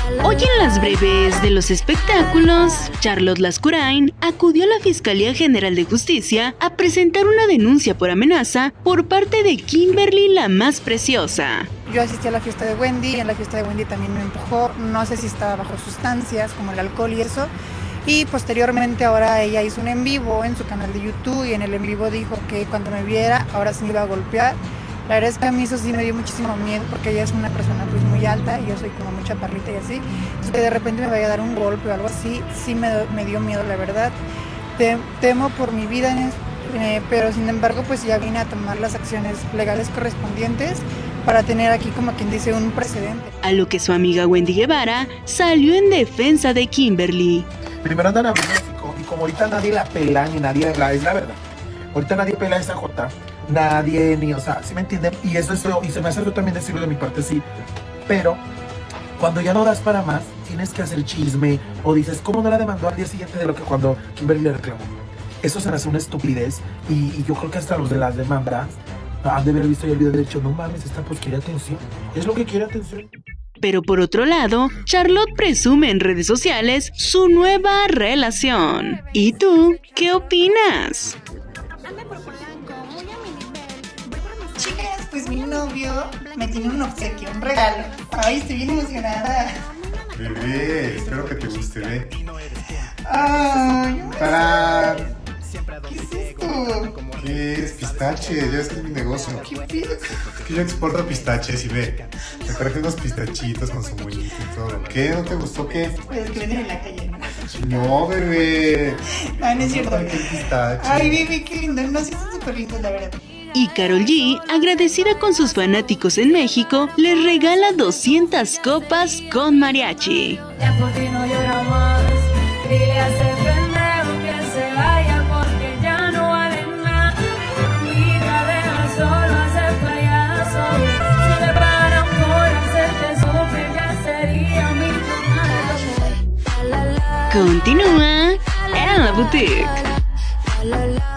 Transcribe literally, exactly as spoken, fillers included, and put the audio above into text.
Hoy en las breves de los espectáculos, Charlotte Lascurain acudió a la Fiscalía General de Justicia a presentar una denuncia por amenaza por parte de Kimberly la Más Preciosa. Yo asistí a la fiesta de Wendy y en la fiesta de Wendy también me empujó, no sé si estaba bajo sustancias como el alcohol y eso. Y posteriormente ahora ella hizo un en vivo en su canal de YouTube y en el en vivo dijo que cuando me viera ahora sí me iba a golpear. La verdad es que a mí eso sí me dio muchísimo miedo porque ella es una persona pues muy alta y yo soy como muy chaparrita y así. Entonces que de repente me vaya a dar un golpe o algo así, sí me, me dio miedo la verdad. Te, temo por mi vida, eh, pero sin embargo pues ya vine a tomar las acciones legales correspondientes para tener aquí como quien dice un precedente. A lo que su amiga Wendy Guevara salió en defensa de Kimberly. Primero andan a México y como ahorita nadie la pela ni nadie la, es la verdad. Ahorita nadie pela a esa Jota. Nadie, ni, o sea, ¿sí me entienden? Y eso es feo, y se me hace feo también decirlo de mi parte, sí. Pero, cuando ya no das para más, tienes que hacer chisme, o dices, ¿cómo no la demandó al día siguiente de lo que cuando Kimberly le reclamó? Eso se me hace una estupidez, y, y yo creo que hasta los de las demandas han de haber visto el video de hecho, no mames, esta pues quiere atención, es lo que quiere atención. Pero por otro lado, Charlotte presume en redes sociales su nueva relación. ¿Y tú qué opinas? Chicas, pues mi novio me tiene un obsequio, un regalo. Ay, estoy bien emocionada. Bebé, espero que te guste, ve. Ay, ¡Tarán! ¿qué es esto? ¿Qué es? Pistache, ya ves que es mi negocio. ¿Qué pido? Es que yo exporto pistaches y ve. Me traje unos pistachitos con su moñito y todo. ¿Qué? ¿No te gustó qué? Pues que venden en la calle. No, bebé. Ay, no es cierto. Ay, qué pistache. Ay, bebé, qué lindo. No, sí, están súper lindos, la verdad. Y Karol G, agradecida con sus fanáticos en México, les regala doscientas copas con mariachi. Ya por ti no llora más. Dile a ese pendejo que se vaya porque ya no vale nada. Amiga, deja solo a ese payaso. Si me paran por hacerte sufrir ya sería mi normal. Continúa en la boutique.